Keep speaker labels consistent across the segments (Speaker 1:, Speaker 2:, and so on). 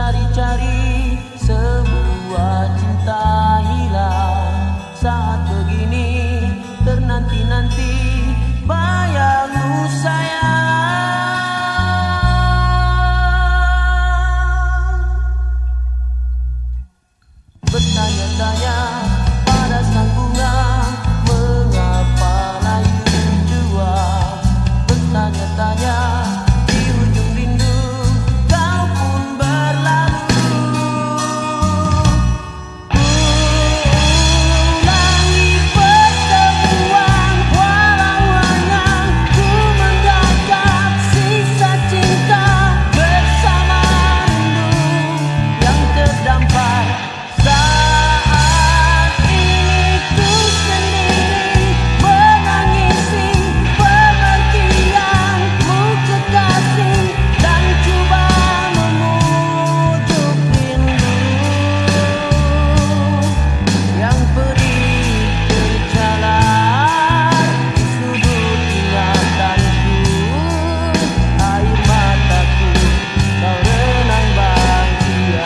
Speaker 1: mencari-cari sebuah cinta hilang. Saat begini ternanti-nanti bayangmu sayang. Bertanya-tanya pada sang bunga, mengapa layu jua? Bertanya-tanya di ujung rindu, kau pun berlalu. Ulangi pertemuan, walau hanya ku mendapat sisa cinta bersama rindu yang terdampar. Saat ini ku sendiri menangisi pengertianmu kekasih, dan coba memujuk rindu yang pedih tercalar di sudut ingatanku. Air mataku kau renang bahagia.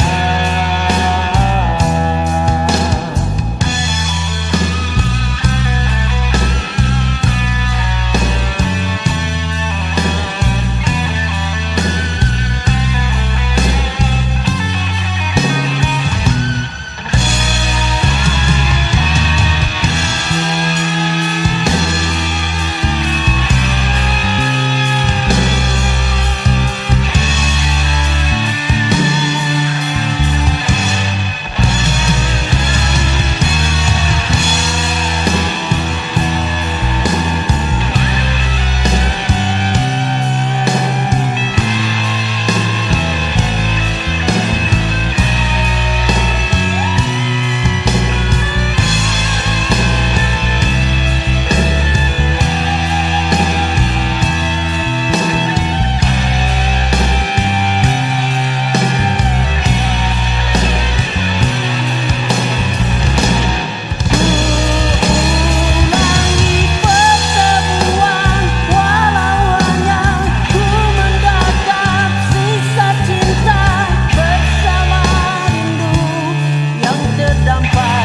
Speaker 1: Ulangi pertemuan, walau hanya ku mendapat sisa cinta bersama rindu yang terdampar.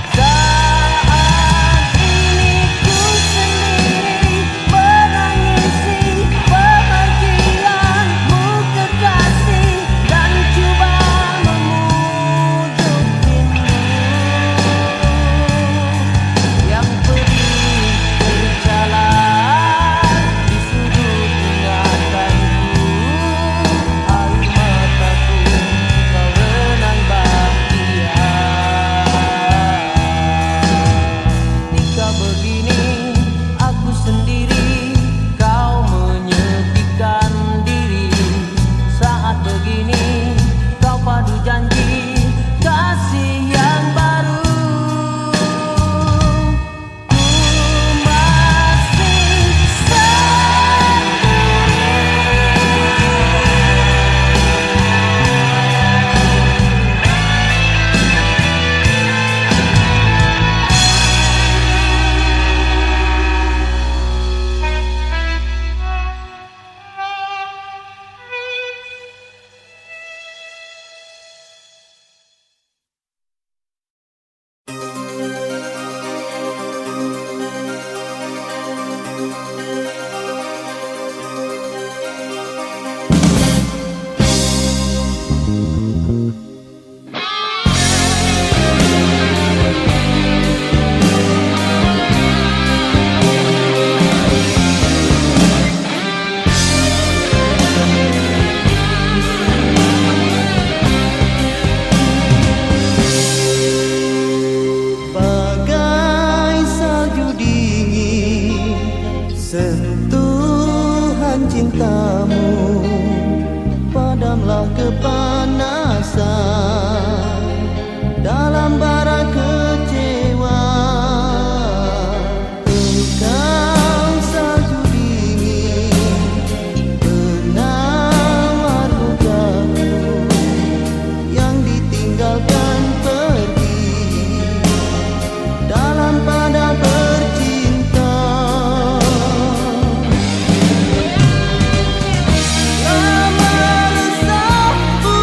Speaker 1: Saat ini ku sendiri menangisi pengertianmu kekasih, dan coba memujuk rindu yang pedih tercalar di sudut ingatanku. Air mataku kau renang bahagia. Ketika begini aku sendiri, kau menyepikan diri. Saat begini kau padu janji kasih yang baru. Ku masih bagai salju dingin, sentuhan cintamu padamlah kepanasan dalam bara kecewa. Engkau salju dingin, penawar lukaku yang ditinggalkan pergi dalam pada bercinta. Lama resah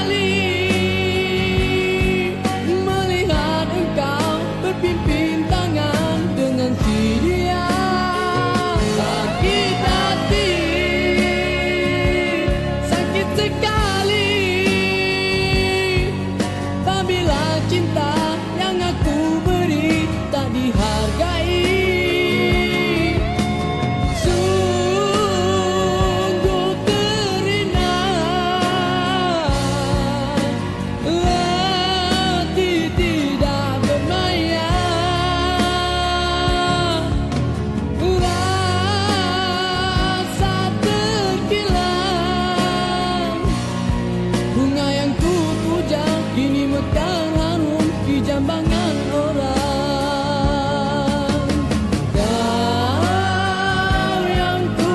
Speaker 2: sekali melihat engkau berpimpin tangan dengan si dia. Sakit hati, sakit sekali apabila cinta yang aku beri tak dihargai. Sungguh terina hati tidak berdaya, rasa terkilau. Bunga yang ku puja kini mekar harum di jambangan orang. Kau yang ku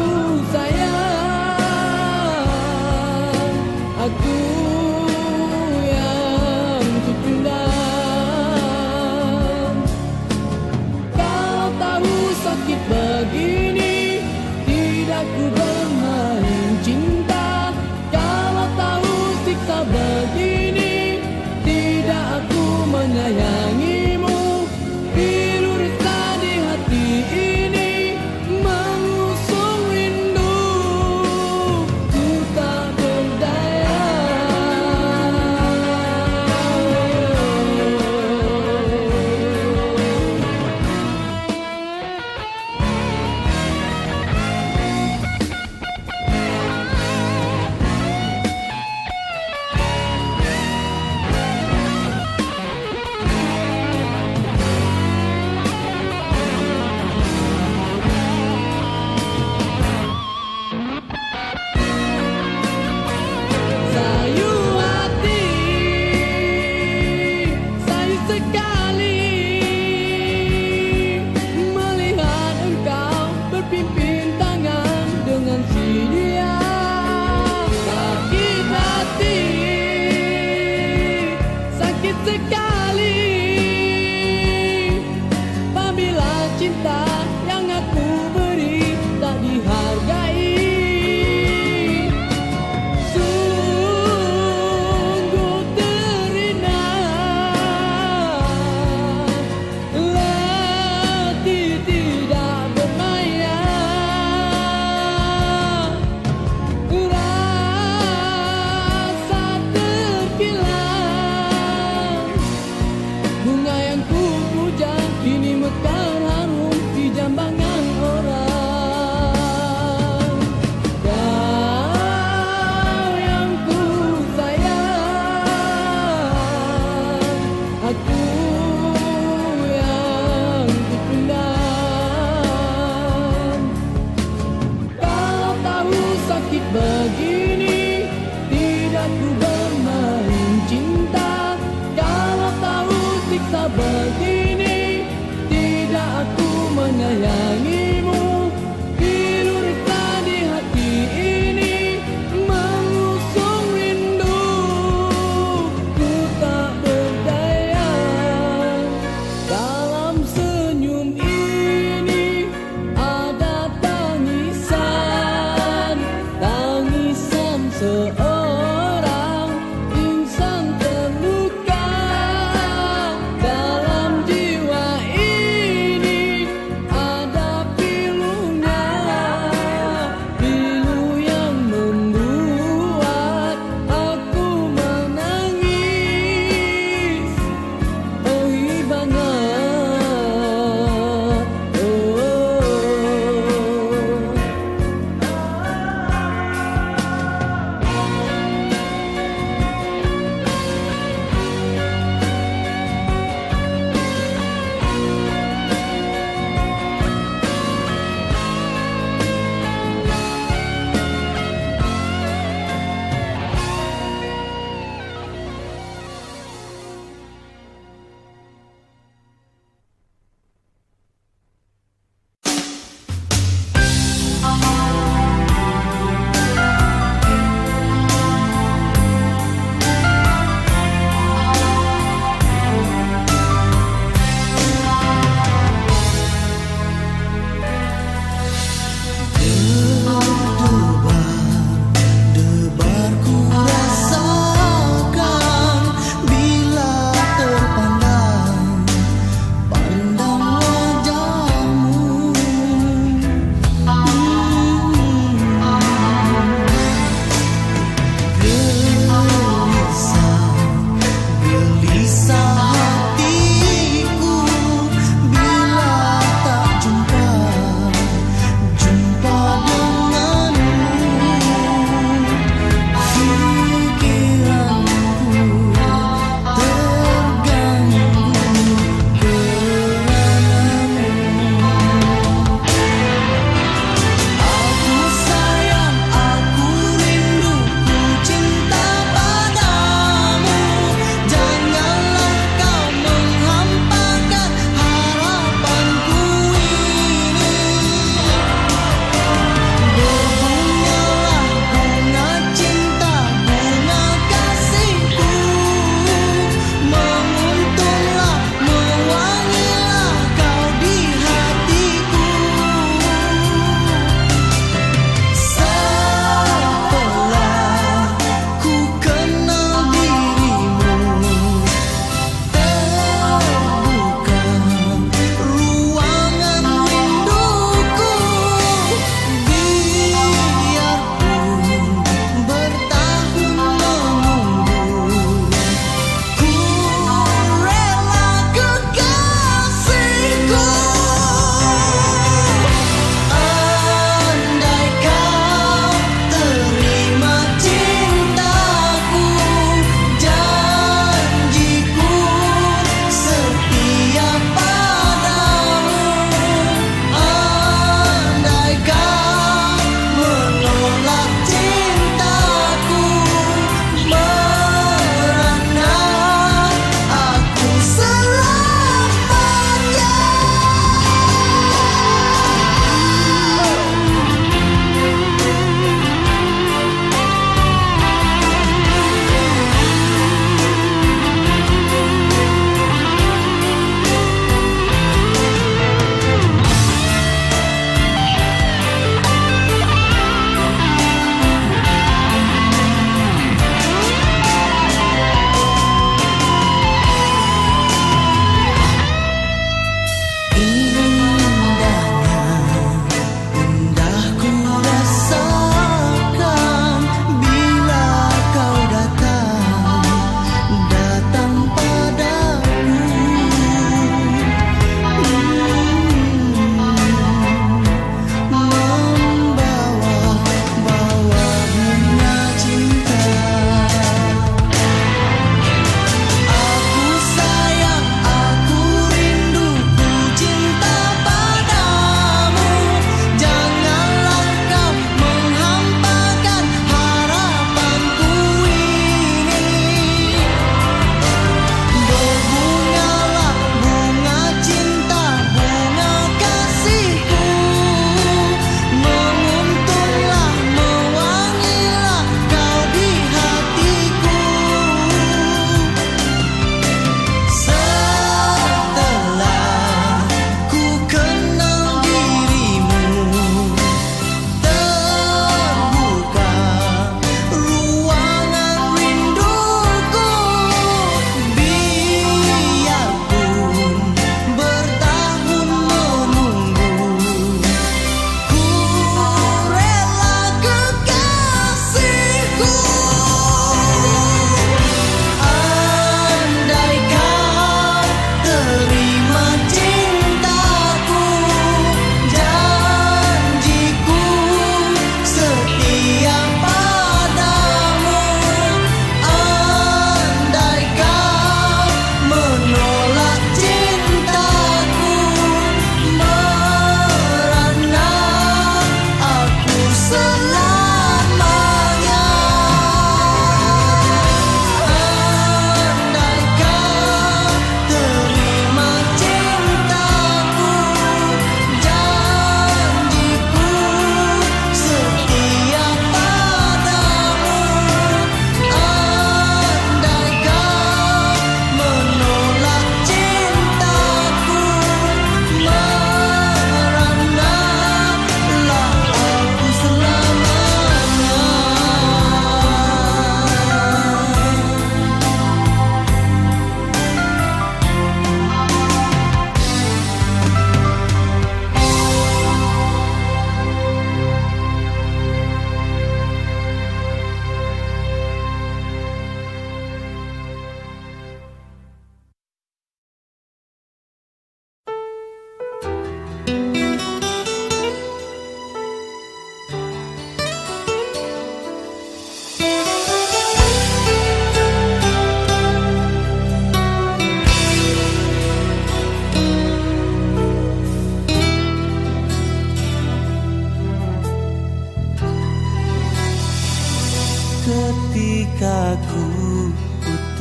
Speaker 2: sayang, aku yang ku tundang. Kau tahu sakit begini, tidak ku bermain cinta. Kalau tahu siksa begini, tidak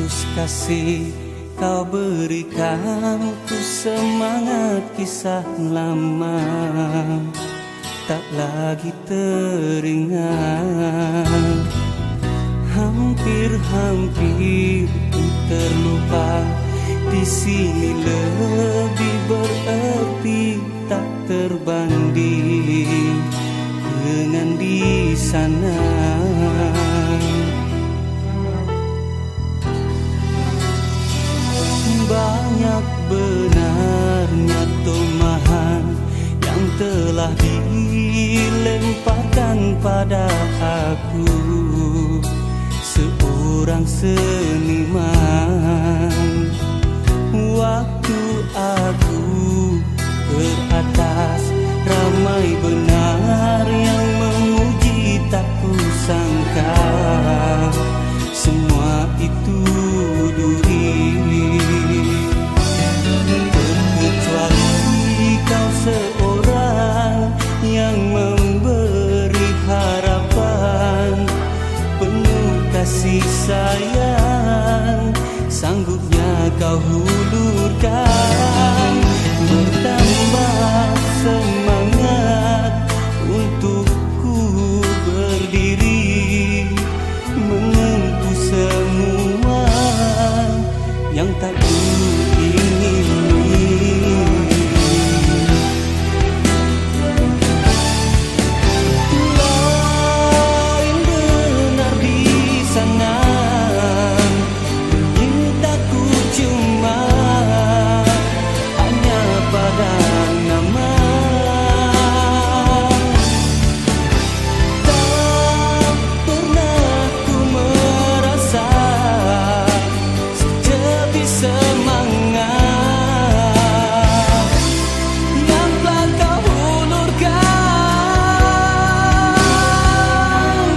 Speaker 3: tulus kasih kau berikan ku semangat kisah lama tak lagi teringat. Hampir-hampir ku terlupa, di sini lebih berarti tak terbanding dengan di sana. Banyak benarnya tomahan yang telah dilemparkan pada aku, seorang seniman. Waktu aku beratas, ramai benar yang memuji, tak kusangka semua itu duri. Terkecuali kau seorang yang memberi harapan, penuh kasih sayang, sanggupnya kau hulurkan. Bertambah semangat untukku berdiri, menempuh semua yang tak kuingini. Lain benar di sana, memintaku cuma hanya pada nama. Tak pernah ku merasa sejepi semangat yang telah kau hulurkan.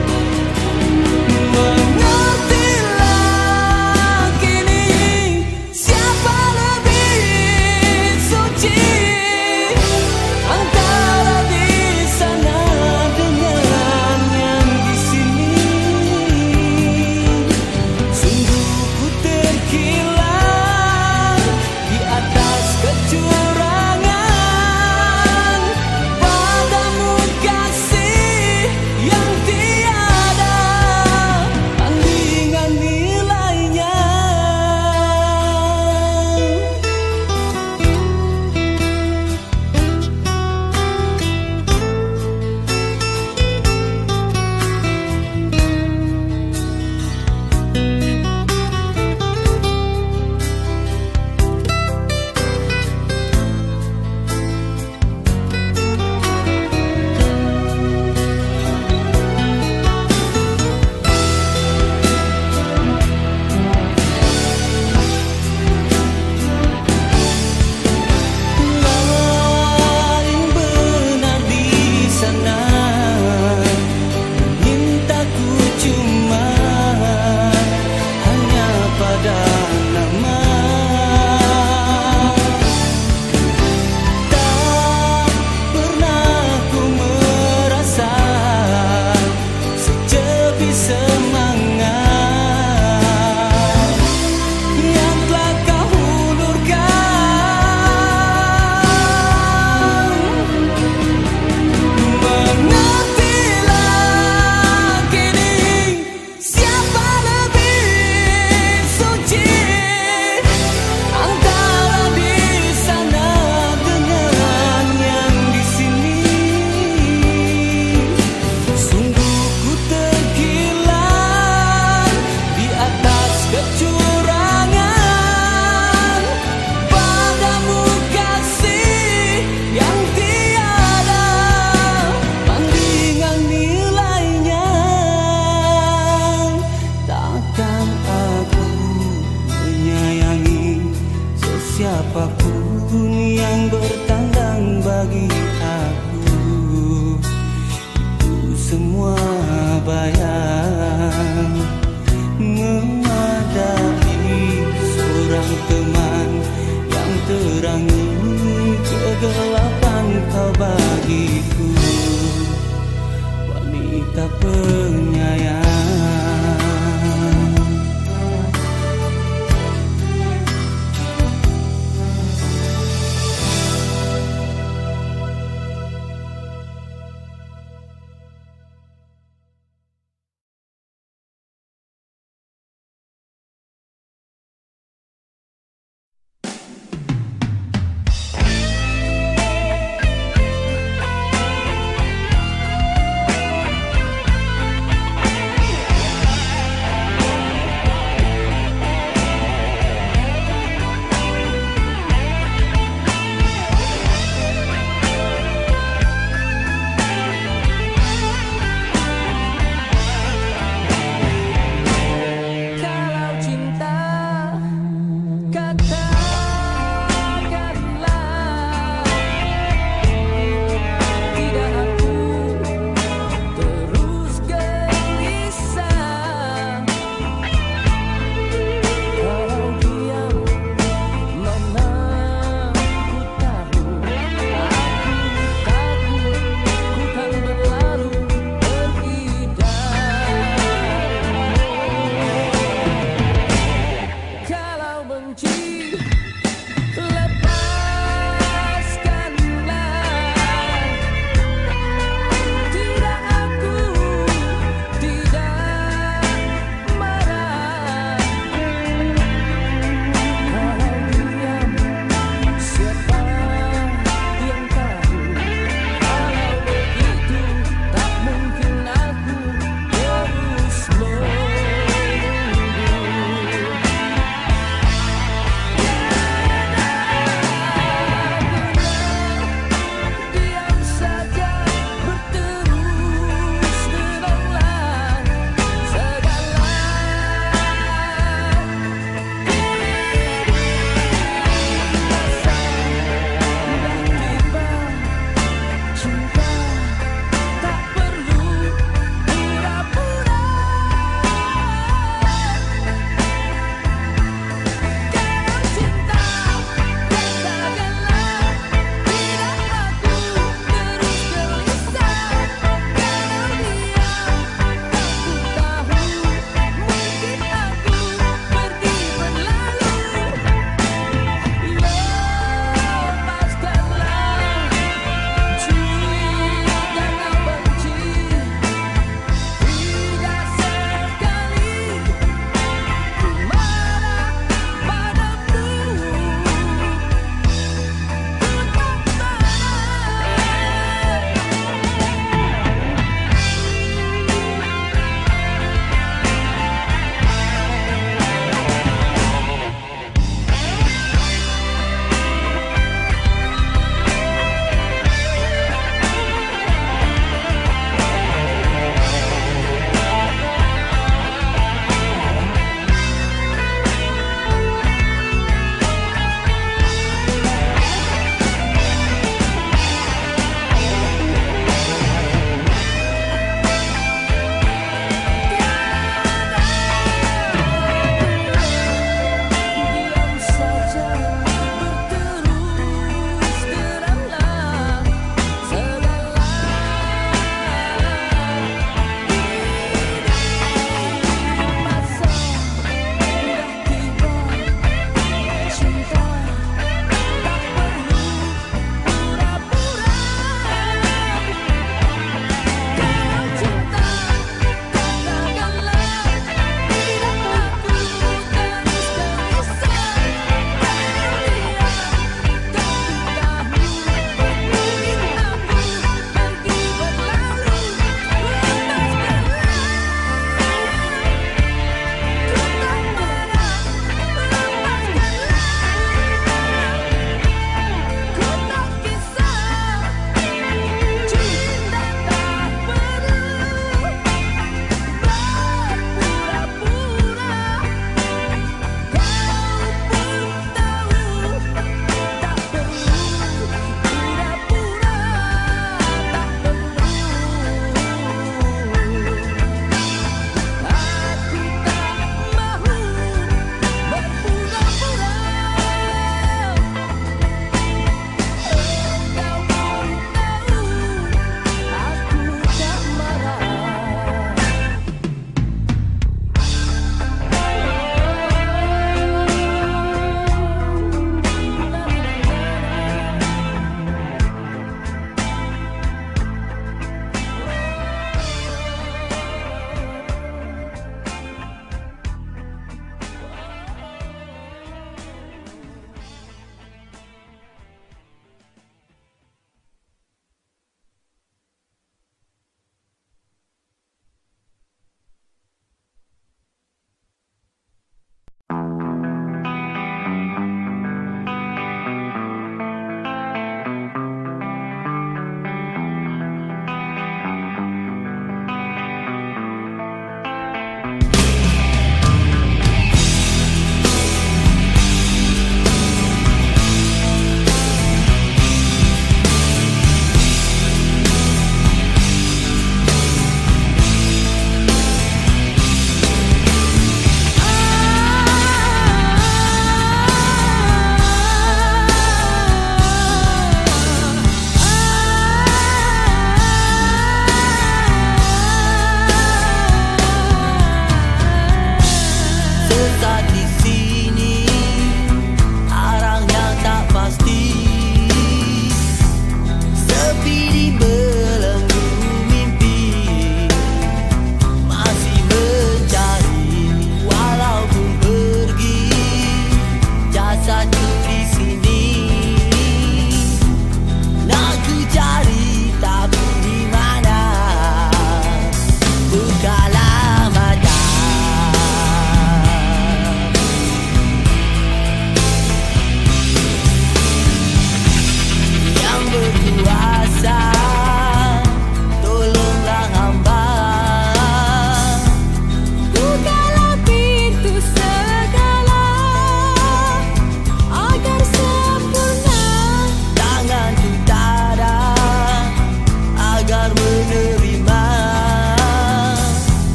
Speaker 3: Mengertilah kini siapa lebih suci antara di sana dengan yang di sini. Sungguh ku terkilat di atas kecurangan, padamu kasih yang tiada tandingan nilainya. Lain benar di sana, memintaku cuma hanya pada nama. Tak pernah ku merasa sejepi semangat yang telah kau hulurkan. Mengertilah kini siapa lebih suci antara di sana dengan yang di sini. Sungguh ku terkilat di atas kecurangan, padamu kasih yang tiada tandingan nilainya. Takkan aku menyayangi sesiapapun yang bertandang bagi aku. Itu semua bayang memadai seorang teman yang terangi kegelapan kau bagiku. Wanita penyayang,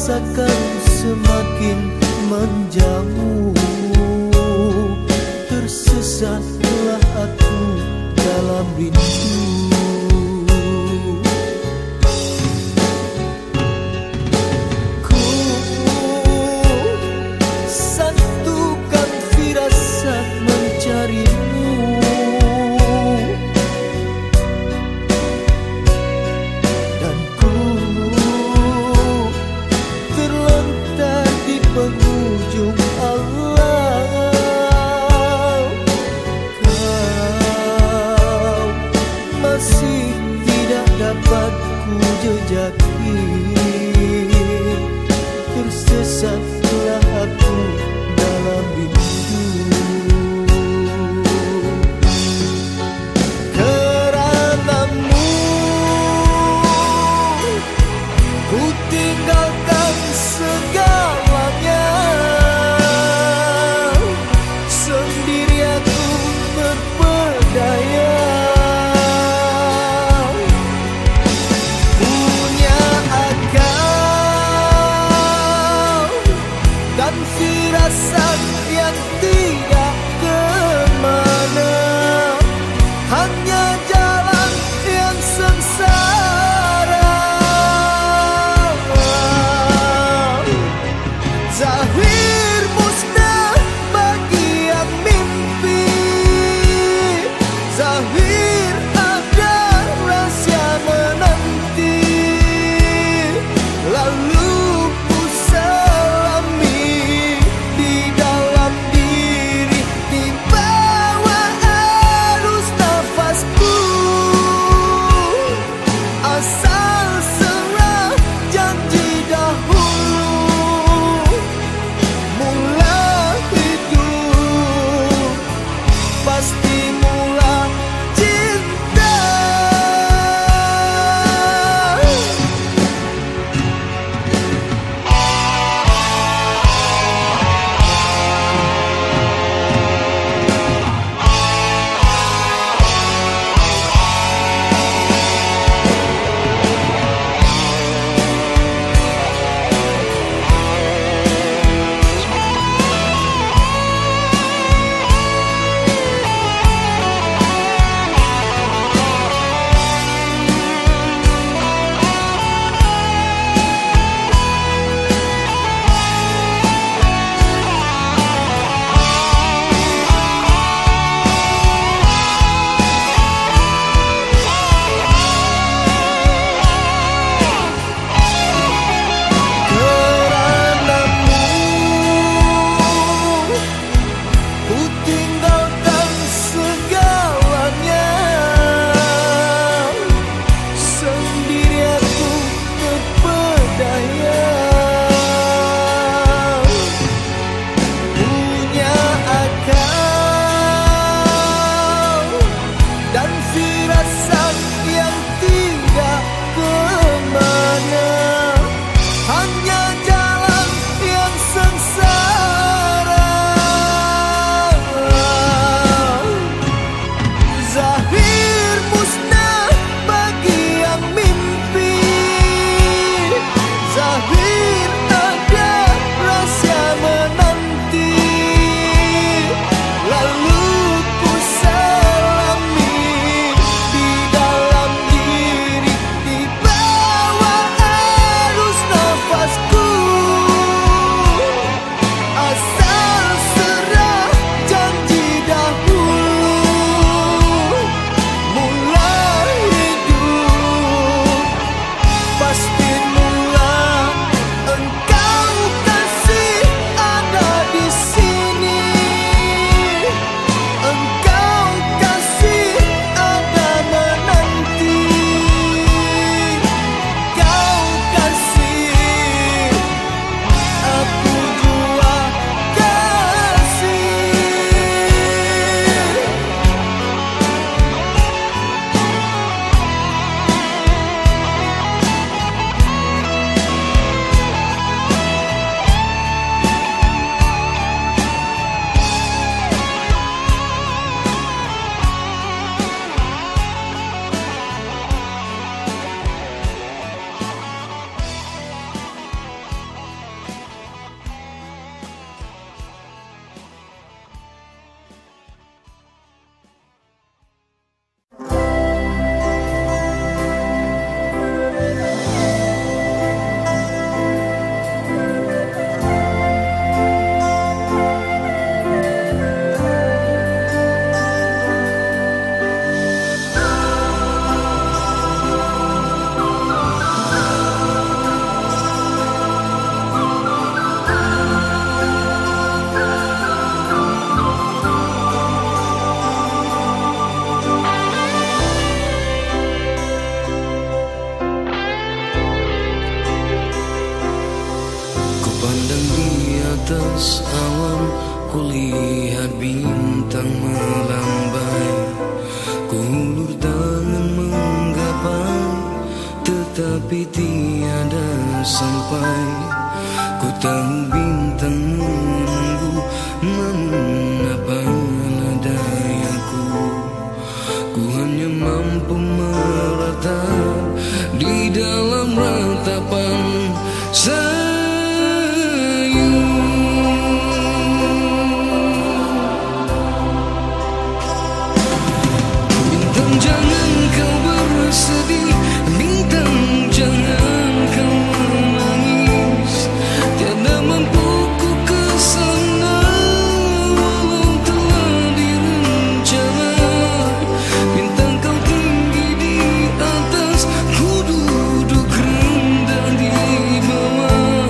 Speaker 1: rasakan semakin menjauh. Tersesatlah aku dalam rindu. Ku satukan firasat mencarimu, dan ku terlontar di penghujung alam. Kau masih tidak dapat ku jejaki. Tersesatlah aku dalam rindu. Karenamu ku tinggalkan segalanya. Sendiri aku berdaya. Punya akal Memandang di atas awan, kulihat bintang melambai. Kuulur tangan menggapai, tetapi tiada sampai. Ku tahu bintang menunggu, namun apalah dayaku. Ku hanya mampu meratap di dalam ratapan sayu. Bintang jangan kau bersedih, bintang jangan kau menangis. Tiada mampu ku kesana walau telah direncana. Bintang kau tinggi di atas, ku duduk rendah di bawah.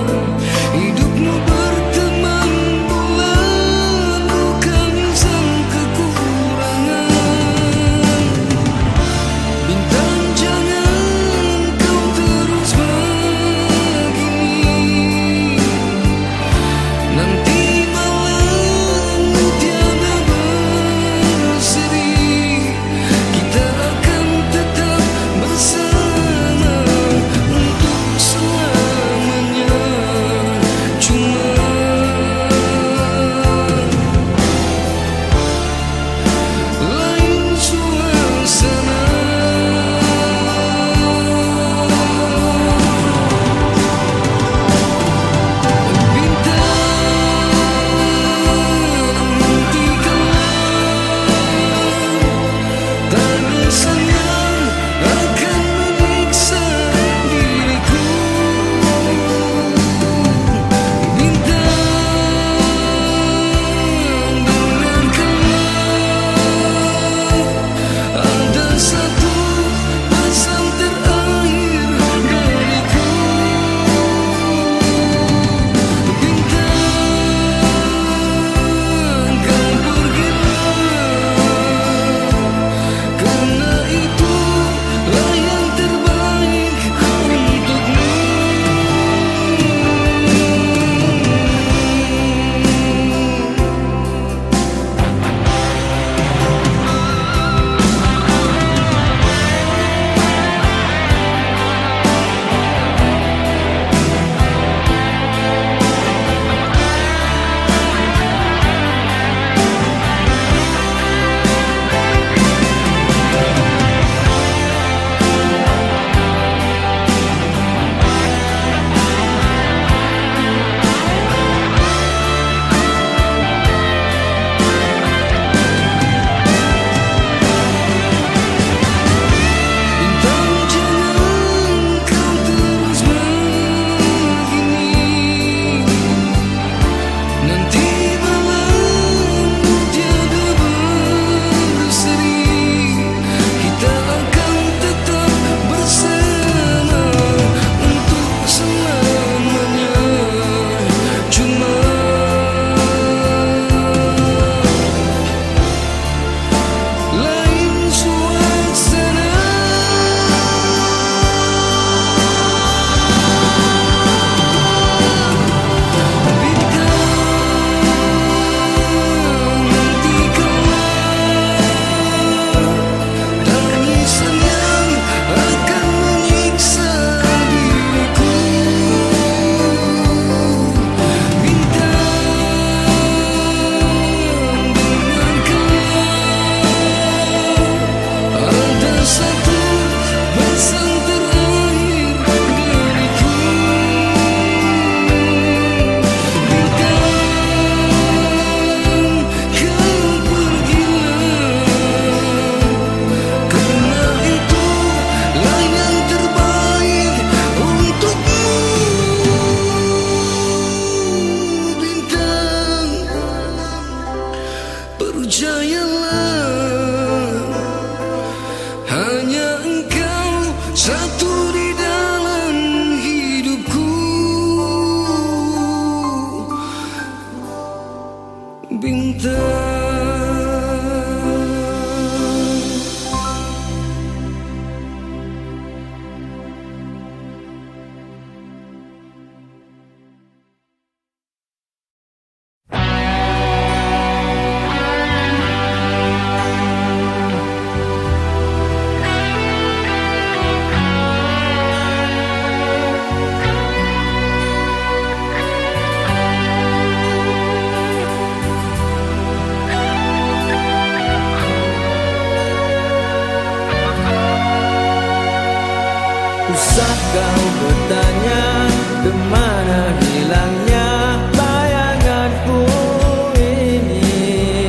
Speaker 2: kau bertanya, kemana hilangnya bayanganku ini?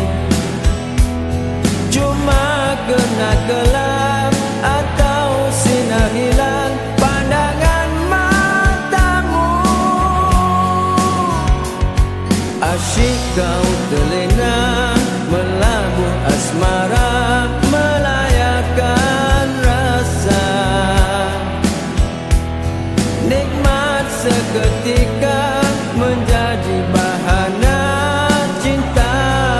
Speaker 2: Cuma kena gelap atau sinar hilang pandangan matamu. Asyik kau terlena melabuh asmara, melayakan rasa. Nikmat seketika menjadi bahana cinta.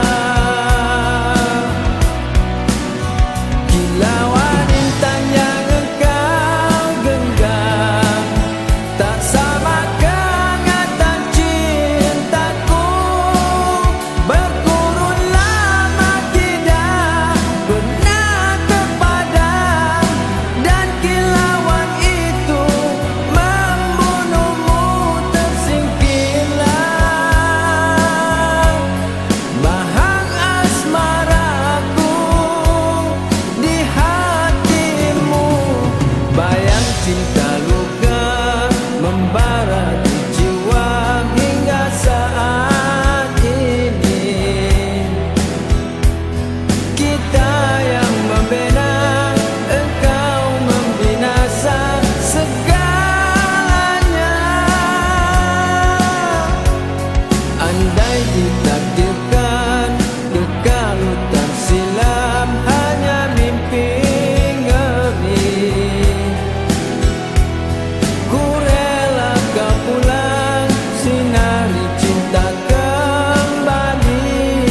Speaker 2: Kilauan intan yang engkau genggam, tak sama kehangatan cintaku. Berkurun lama tidak pernah terpadam, dan kilauan itu membunuhmu tersingkirlah. Bahang asmaraku di hatimu, bayang cinta luka membara di jiwa hingga saat ini. Kita yang membina, engkau membinasa segalanya. Andai ditakdirkan kekal hutan silam hanya mimpi ngeri, ku rela kau pulang sinari cinta kembali.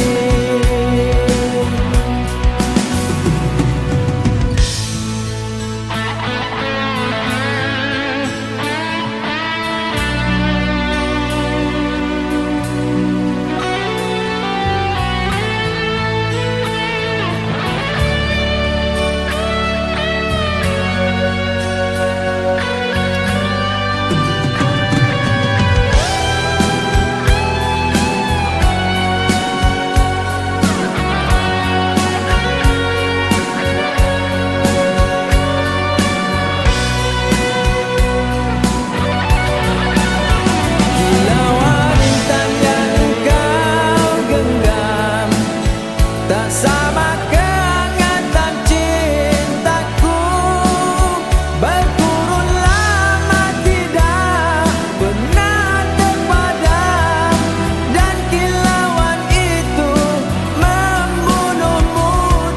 Speaker 2: Kilauan intan yang engkau genggam, tak sama kehangatan cintaku. Berkurun lama tidak pernah terpadam, dan kilauan itu membunuhmu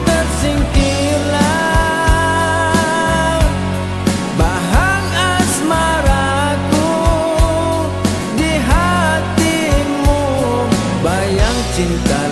Speaker 2: tersingkirlah. Bahang asmaraku di hatimu, bayang cinta